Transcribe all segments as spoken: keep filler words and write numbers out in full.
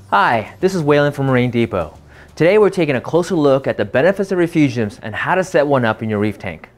Hi, this is Waylon from Marine Depot. Today we're taking a closer look at the benefits of refugiums and how to set one up in your reef tank.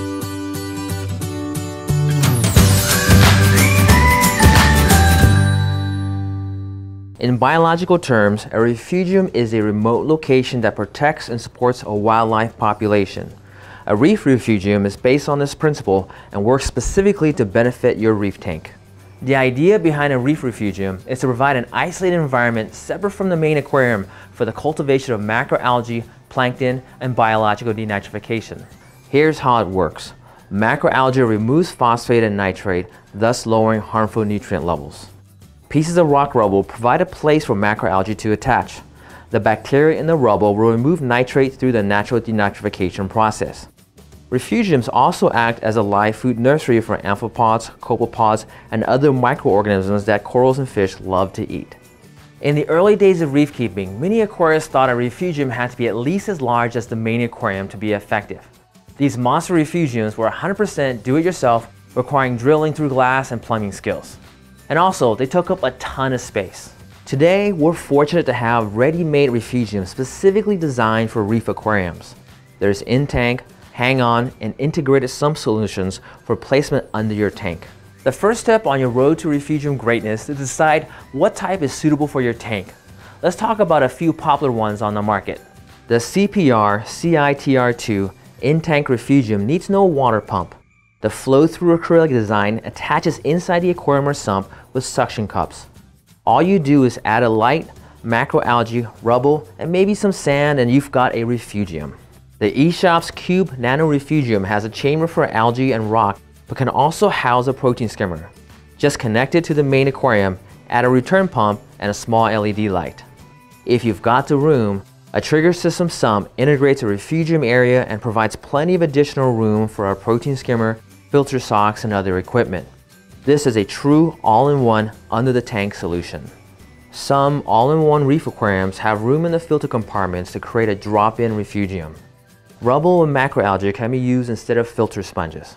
In biological terms, a refugium is a remote location that protects and supports a wildlife population. A reef refugium is based on this principle and works specifically to benefit your reef tank. The idea behind a reef refugium is to provide an isolated environment separate from the main aquarium for the cultivation of macroalgae, plankton, and biological denitrification. Here's how it works. Macroalgae removes phosphate and nitrate, thus lowering harmful nutrient levels. Pieces of rock rubble provide a place for macroalgae to attach. The bacteria in the rubble will remove nitrate through the natural denitrification process. Refugiums also act as a live food nursery for amphipods, copepods, and other microorganisms that corals and fish love to eat. In the early days of reef keeping, many aquarists thought a refugium had to be at least as large as the main aquarium to be effective. These monster refugiums were one hundred percent do-it-yourself, requiring drilling through glass and plumbing skills. And also, they took up a ton of space. Today, we're fortunate to have ready-made refugiums specifically designed for reef aquariums. There's in-tank, hang-on, and integrated sump solutions for placement under your tank. The first step on your road to refugium greatness is to decide what type is suitable for your tank. Let's talk about a few popular ones on the market. The C P R C I T R two in-tank refugium needs no water pump. The flow-through acrylic design attaches inside the aquarium or sump with suction cups. All you do is add a light, macroalgae, rubble, and maybe some sand, and you've got a refugium. The eShop's Cube Nano Refugium has a chamber for algae and rock, but can also house a protein skimmer. Just connect it to the main aquarium, add a return pump, and a small L E D light. If you've got the room, a trigger system sump integrates a refugium area and provides plenty of additional room for a protein skimmer, filter socks, and other equipment. This is a true all-in-one under-the-tank solution. Some all-in-one reef aquariums have room in the filter compartments to create a drop-in refugium. Rubble and macroalgae can be used instead of filter sponges.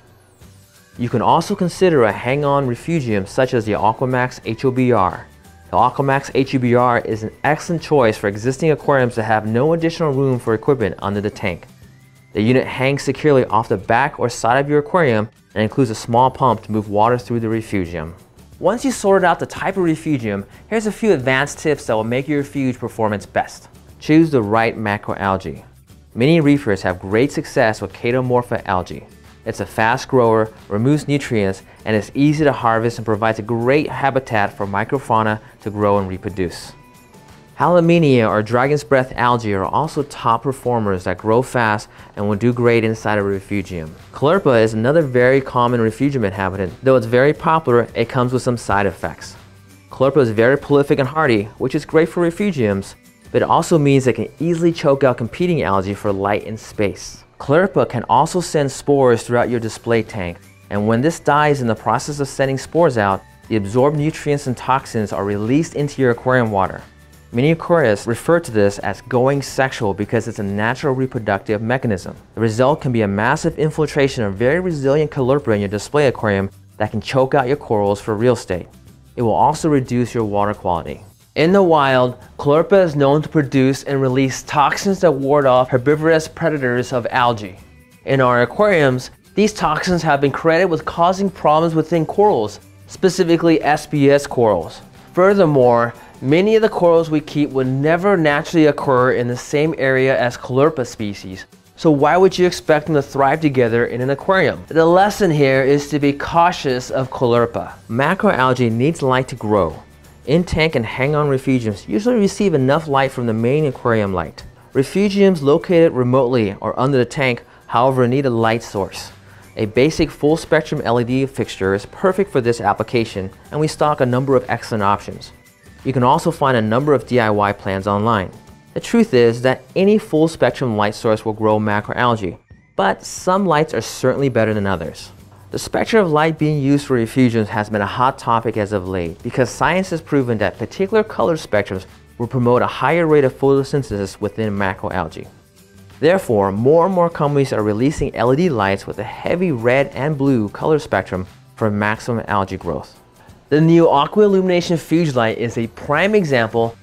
You can also consider a hang-on refugium such as the Aquamax H O B R. The Aquamax H O B R is an excellent choice for existing aquariums that have no additional room for equipment under the tank. The unit hangs securely off the back or side of your aquarium and includes a small pump to move water through the refugium. Once you sorted out the type of refugium, here's a few advanced tips that will make your refuge perform its best. Choose the right macroalgae. Many reefers have great success with Chaetomorpha algae. It's a fast grower, removes nutrients, and is easy to harvest and provides a great habitat for microfauna to grow and reproduce. Halaminia or dragon's breath algae are also top performers that grow fast and will do great inside a refugium. Caulerpa is another very common refugium inhabitant. Though it's very popular, it comes with some side effects. Caulerpa is very prolific and hardy, which is great for refugiums, but it also means it can easily choke out competing algae for light and space. Caulerpa can also send spores throughout your display tank, and when this dies in the process of sending spores out, the absorbed nutrients and toxins are released into your aquarium water. Many aquarists refer to this as going sexual because it's a natural reproductive mechanism. The result can be a massive infiltration of very resilient Caulerpa in your display aquarium that can choke out your corals for real estate. It will also reduce your water quality. In the wild, Caulerpa is known to produce and release toxins that ward off herbivorous predators of algae. In our aquariums, these toxins have been credited with causing problems within corals, specifically S B S corals. Furthermore, many of the corals we keep would never naturally occur in the same area as Caulerpa species, so why would you expect them to thrive together in an aquarium? The lesson here is to be cautious of Caulerpa. Macroalgae needs light to grow. In-tank and hang-on refugiums usually receive enough light from the main aquarium light. Refugiums located remotely or under the tank, however, need a light source. A basic full-spectrum L E D fixture is perfect for this application, and we stock a number of excellent options. You can also find a number of D I Y plans online. The truth is that any full-spectrum light source will grow macroalgae, but some lights are certainly better than others. The spectrum of light being used for refugiums has been a hot topic as of late because science has proven that particular color spectrums will promote a higher rate of photosynthesis within macroalgae. Therefore, more and more companies are releasing L E D lights with a heavy red and blue color spectrum for maximum algae growth. The new Aqua Illumination Fuge light is a prime example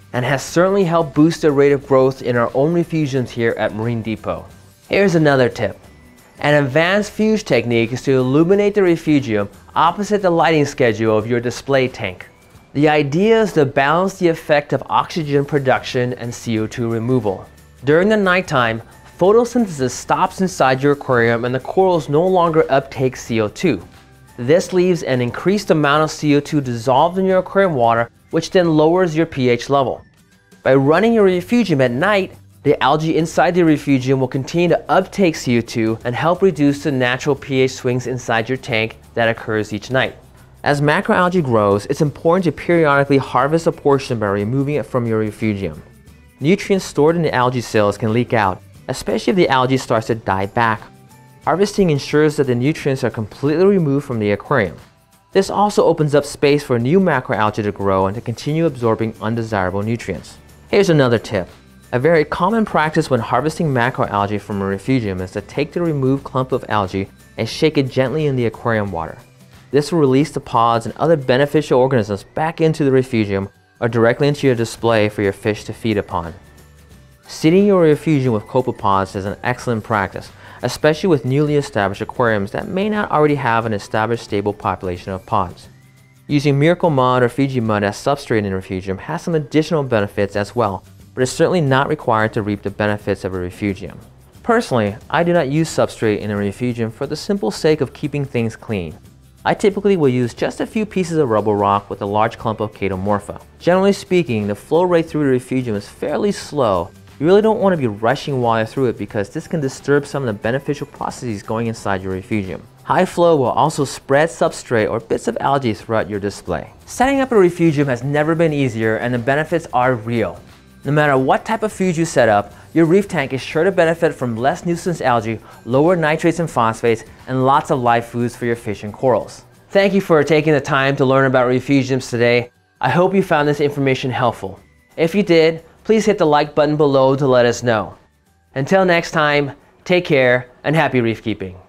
and has certainly helped boost the rate of growth in our own refugiums here at Marine Depot. Here's another tip. An advanced fuge technique is to illuminate the refugium opposite the lighting schedule of your display tank. The idea is to balance the effect of oxygen production and C O two removal. During the nighttime, photosynthesis stops inside your aquarium and the corals no longer uptake C O two. This leaves an increased amount of C O two dissolved in your aquarium water, which then lowers your pH level. By running your refugium at night, the algae inside the refugium will continue to uptake C O two and help reduce the natural pH swings inside your tank that occurs each night. As macroalgae grows, it's important to periodically harvest a portion by removing it from your refugium. Nutrients stored in the algae cells can leak out, especially if the algae starts to die back. Harvesting ensures that the nutrients are completely removed from the aquarium. This also opens up space for new macroalgae to grow and to continue absorbing undesirable nutrients. Here's another tip. A very common practice when harvesting macroalgae from a refugium is to take the removed clump of algae and shake it gently in the aquarium water. This will release the pods and other beneficial organisms back into the refugium or directly into your display for your fish to feed upon. Seeding your refugium with copepods is an excellent practice, especially with newly established aquariums that may not already have an established stable population of pods. Using miracle mud or Fiji mud as substrate in a refugium has some additional benefits as well, but is certainly not required to reap the benefits of a refugium. Personally, I do not use substrate in a refugium for the simple sake of keeping things clean. I typically will use just a few pieces of rubble rock with a large clump of chaetomorpha. Generally speaking, the flow rate through the refugium is fairly slow. You really don't want to be rushing water through it because this can disturb some of the beneficial processes going inside your refugium. High flow will also spread substrate or bits of algae throughout your display. Setting up a refugium has never been easier and the benefits are real. No matter what type of fuge you set up, your reef tank is sure to benefit from less nuisance algae, lower nitrates and phosphates, and lots of live foods for your fish and corals. Thank you for taking the time to learn about refugiums today. I hope you found this information helpful. If you did, please hit the like button below to let us know. Until next time, take care and happy reef keeping.